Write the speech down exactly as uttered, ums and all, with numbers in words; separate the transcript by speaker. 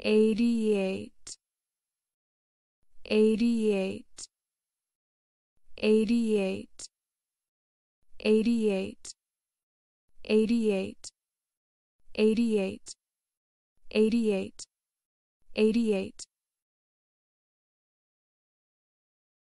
Speaker 1: eighty-eight, eighty-eight, eighty-eight, eighty-eight, eighty-eight, eighty-eight, eighty-eight, eighty-eight.